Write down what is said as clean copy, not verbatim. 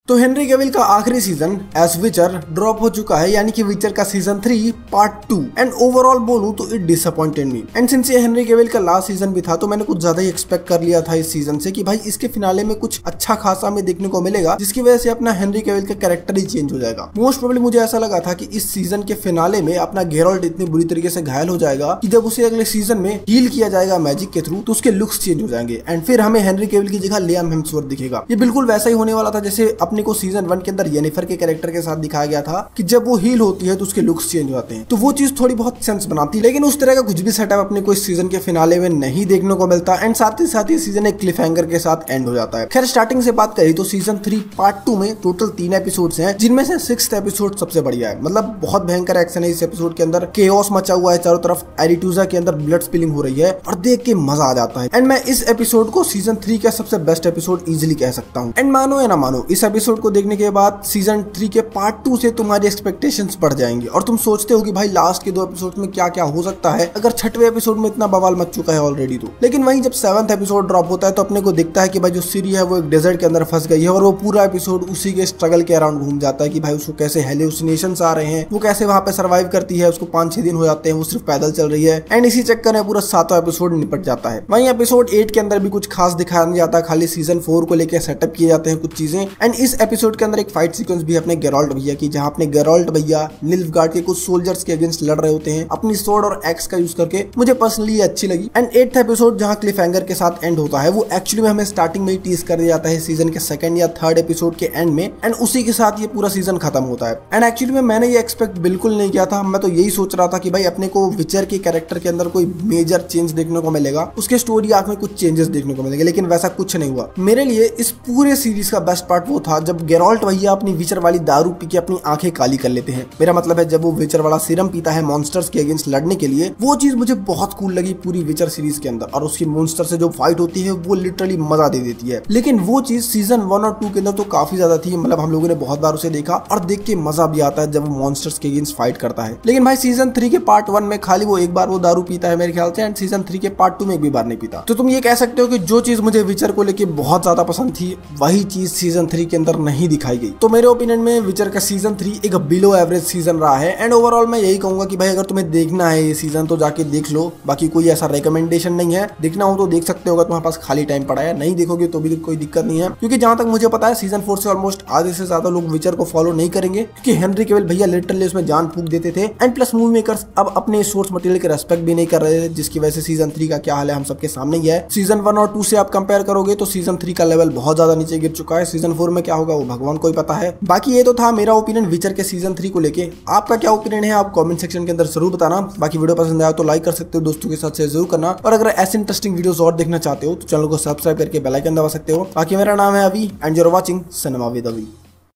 तो Henry Cavill का आखिरी सीजन एज विचर ड्रॉप हो चुका है, यानी कि विचर का सीजन 3 पार्ट 2। एंड ओवरऑल बोलूं तो it disappointed me. And since ये हेनरी कैविल का लास्ट सीजन भी था तो मैंने कुछ ज्यादा ही एक्सपेक्ट कर लिया था इस सीजन से कि भाई इसके फिनाले में कुछ अच्छा खासा हमें देखने को मिलेगा, जिसकी वजह से अपना हेनरी कैविल का कैरेक्टर ही चेंज हो जाएगा। मोस्ट प्रोबेबली मुझे ऐसा लगा था कि इस सीजन के फिनाले में अपना गेरोल्ट इतनी बुरी तरीके से घायल हो जाएगा कि जब उसे अगले सीजन में हील किया जाएगा मैजिक के थ्रू तो उसके लुक्स चेंज हो जाएंगे एंड फिर हमें हेनरी कैविल की जगह लियाम हेम्सवर्थ दिखेगा। ये बिल्कुल वैसा ही होने वाला था जैसे अपने को सीजन 1 के अंदर येनिफर के कैरेक्टर के साथ दिखाया गया था कि जब वो हील होती है तो उसके लुक्स चेंज हो जाते हैं। तो वो चीज थोड़ी बहुत सेंस बनाती है, लेकिन उस तरह का कुछ भी सेटअप अपने को इस सीजन के फिनाले में नहीं देखने को मिलता एंड साथ ही सीजन एक क्लिफ हैंगर के साथ एंड हो जाता है। खैर स्टार्टिंग से बात करें तो सीजन 3 पार्ट 2 में टोटल 3 एपिसोड्स हैं, जिनमें से 6th एपिसोड सबसे बढ़िया है। मतलब बहुत भयंकर एक्शन है इस एपिसोड के अंदर, केओस मचा हुआ है चारों तरफ, एरिटूजा के अंदर ब्लड स्पिलिंग हो रही है और देख के मजा आ जाता है। एंड मैं इस एपिसोड को सीजन 3 का सबसे बेस्ट एपिसोड इजीली कह सकता हूँ। एंड मानो या ना मानो, इस एपिसोड को देखने के बाद सीजन 3 के पार्ट 2 से तुम्हारी एक्सपेक्टेशंस बढ़ जाएंगे और तुम सोचते हो कि भाई लास्ट के 2 एपिसोड में क्या क्या हो सकता है अगर 6वें एपिसोड में इतना बवाल मच चुका है ऑलरेडी तो। लेकिन वहीं जब 7th एपिसोड ड्रॉप होता है तो अपने को दिखता है कि भाई जो सीरी है वो एक डेजर्ट के अंदर फंस गई है और वो पूरा एपिसोड उसी के स्ट्रगल के अराउंड घूम जाता है कि भाई उसको कैसे हेलुसिनेशंस आ रहे हैं, वो कैसे वहां पे सर्वाइव करती है, उसको 5-6 दिन हो जाते हैं वो सिर्फ पैदल चल रही है। एंड इसी चक्कर में पूरा 7वां एपिसोड निपट जाता है। वहीं एपिसोड 8 के अंदर भी कुछ खास दिखाया नहीं जाता, खाली सीजन 4 को लेकर सेटअप किए जाते हैं कुछ चीजें। एंड इस एपिसोड के अंदर एक फाइट सीक्वेंस भी अपने गेरोल्ट भैया की, जहां अपने गेरोल्ट भैया निल्फगार्ड के कुछ सोल्जर्स के अगेंस्ट लड़ रहे होते हैं अपनी स्वॉर्ड और एक्स का यूज करके, मुझे पर्सनली अच्छी लगी। एंड 8th एपिसोड जहां क्लिफ हैंगर के साथ एंड होता है वो एक्चुअली में हमें स्टार्टिंग में ही टीज कर दिया जाता है सीजन के 2nd या 3rd एपिसोड के एंड में, एंड उसी के साथ ये पूरा सीजन खत्म होता है। एंड एक्चुअली में मैंने ये एक्सपेक्ट बिल्कुल नहीं किया था। मैं तो यही सोच रहा था कि भाई अपने को विचर के कैरेक्टर के अंदर कोई मेजर चेंज देखने को मिलेगा, उसके स्टोरी आर्क में कुछ चेंजेस देखने को मिलेंगे, लेकिन वैसा कुछ नहीं हुआ। मेरे लिए इस पूरे सीरीज का बेस्ट पार्ट वो था जब गेरोल्ट भैया अपनी विचर वाली दारू पी के अपनी आंखें काली कर लेते हैं। मेरा मतलब है जब वो विचर वाला सीरम पीता है मॉन्स्टर्स के अगेंस्ट लड़ने के लिए, वो चीज मुझे बहुत कूल लगी पूरी विचर सीरीज के अंदर। और उसकी मॉन्स्टर से जो फाइट होती है वो लिटरली मजा दे देती है। लेकिन वो चीज सीजन 1 और 2 के अंदर तो काफी ज्यादा थी, मतलब हम लोगों ने बहुत बार उसे देखा और देख के मजा भी आता है जब वो मॉन्स्टर्स के अगेंस्ट फाइट करता है। लेकिन भाई सीजन 3 के पार्ट 1 में खाली वो एक बार वो दारू पीता है मेरे ख्याल से, एंड सीजन 3 के पार्ट 2 में एक भी बार नहीं पीता। तो तुम ये कह सकते हो कि जो चीज मुझे विचर को लेके बहुत ज्यादा पसंद थी वही चीज सीजन 3 के अंदर नहीं दिखाई गई। तो मेरे ओपिनियन में विचर का सीजन 3 एक बिलो एवरेज सीजन रहा है। एंड ओवरऑल मैं यही कहूंगा कि भाई अगर तुम्हें देखना है ये सीजन तो जाके देख लो, बाकी कोई ऐसा रिकमेंडेशन नहीं है। देखना हो तो देख सकते हो, तुम्हारे पास खाली टाइम पड़ा है, नहीं देखोगे तो भी कोई दिक्कत नहीं है, क्योंकि जहां तक मुझे पता है सीजन 4 से ऑलमोस्ट आधे से ज्यादा लोग विचर को फॉलो नहीं करेंगे, क्योंकि हेनरी कैविल भैया लिटरली उसमें जान फूंक देते थे। एंड प्लस मूवी मेकर्स अब अपने सोर्स मटेरियल के रेस्पेक्ट भी नहीं कर रहे थे, जिसकी वजह से सीजन 3 का क्या हाल है हम सबके सामने ही है। सीजन 1 और 2 से आप कंपेयर करोगे तो सीजन 3 का लेवल बहुत ज्यादा नीचे गिर चुका है। सीजन 4 में क्या होगा वो भगवान को ही पता है। बाकी ये तो था मेरा ओपिनियन विचर के सीजन 3 को लेके। आपका क्या ओपिनियन है आप कमेंट सेक्शन के अंदर जरूर बताना। बाकी वीडियो पसंद आया तो लाइक कर सकते हो, दोस्तों के साथ शेयर जरूर करना, और अगर ऐसे इंटरेस्टिंग वीडियोस और देखना चाहते हो तो चैनल को सब्सक्राइब करके बेल आइकन दबा सकते हो। बाकी मेरा नाम है Abhi and you are watching cinema with अभी।